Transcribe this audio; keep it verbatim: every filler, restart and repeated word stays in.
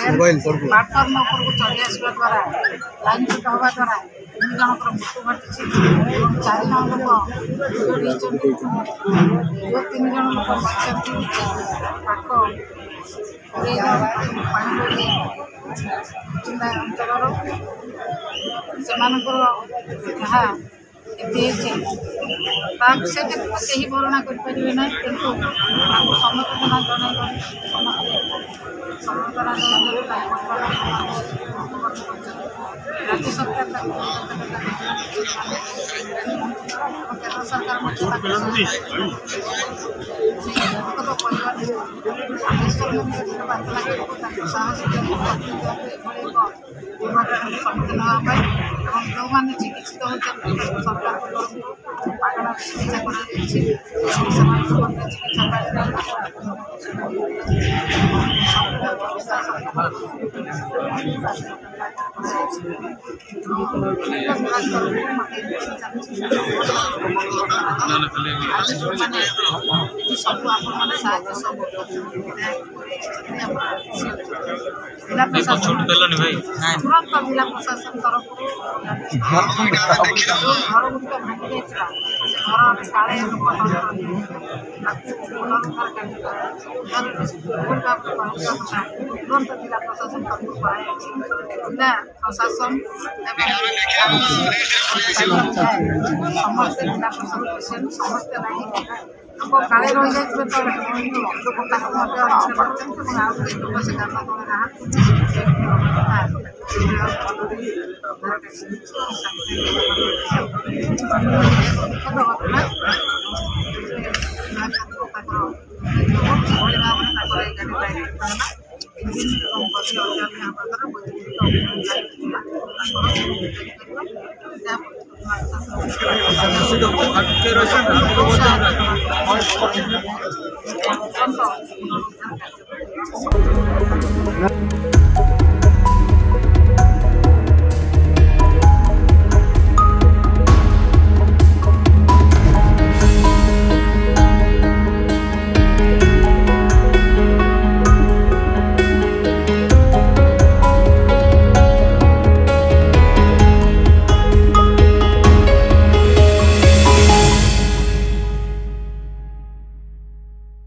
Platform उपरको चढ़ी आसवा द्वारा line cut हवा द्वारा तीन जनकर मृत्यु घटी चार जन लोक जो तीन जन लोक बचती पाख जिला अंचल से विषय कहीं वर्णना करें ना किंतु समवेदना जन समवेदना राज्य सरकार केंद्र सरकार सम्मुखीन हाँपाई जो मैंने चिकित्सित होती सरकार मागणा चिकित्सा कर सब आप सब जिला प्रशासन तुरंत जिला प्रशासन तरफ घर गुड़िक भांगी जाता घर साढ़े पुनरुद्धार तुरंत जिला प्रशासन तरफ जिला प्रशासन समस्ते जिला प्रशासन समस्ते नहीं लोक काले रही जाए तो लोक लोक से Gracias.